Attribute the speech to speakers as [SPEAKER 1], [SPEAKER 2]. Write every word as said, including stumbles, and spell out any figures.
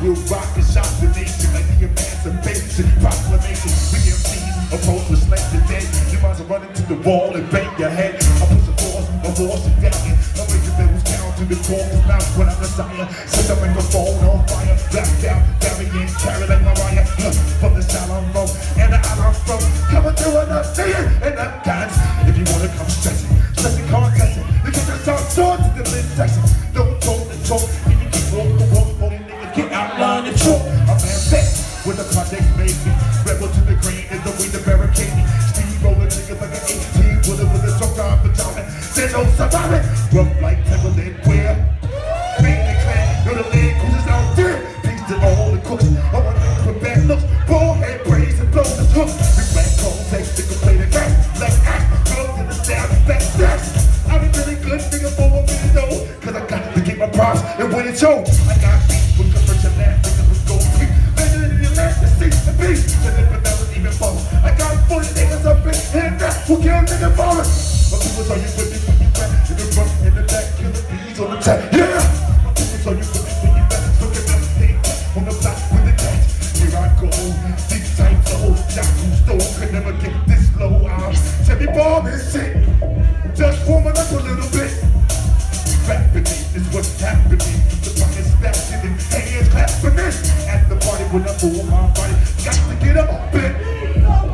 [SPEAKER 1] We'll rock and shock the nation like the Emancipation Proclamation. We M Cs approach with slave today. You might as well run into the wall and bang your head. I push the force, a horse and down. I make the bills down to the corpus mouth when I'm Messiah. Set up in the phone on fire. Black down, burying, carry like Mariah. From the style I'm from and the island I'm from. Coming through and I'm seeing and I'm dance. If you wanna come stressing, stressing, contesting. You get your top sword to the midsection. Don't talk the talk. You can keep walking, walking, walking, niggas get outline and talk. I'm advanced with the project making. Rebel to the green is the way to barricade me. Speed rolling niggas like an eighteen with a with a truck on the top. There's no surviving. Rough like Timberland, where? Bang the clan, you're the lead cruisers out there. Peace to all the cooks. I want niggas with bad looks. Ball head praise and blow the hook. Big back home, take niggas play the game. Like act, girls in the sound, back steps. I be really good nigga for a minute though. Cause I got to get my props and win it show. I got beats with the first and last niggas with gold feet. Better than your last to see the beast. And if it never even fall. I got forty niggas up in here that will kill niggas for it. My people tell you with me when you back. In the front, in the back, kill the bees on the tap. Yeah! My people tell you with me when you back. Look at that thing on the block with the cat. Here I go, deep tight flow. Yahoo stove could never get this low. I'm Teddy Bomb and shit. Just warming up a little bit. Rapping is what's happening. The pockets snapping and hands clapping it. At the party when I move my body, got to get up a bit.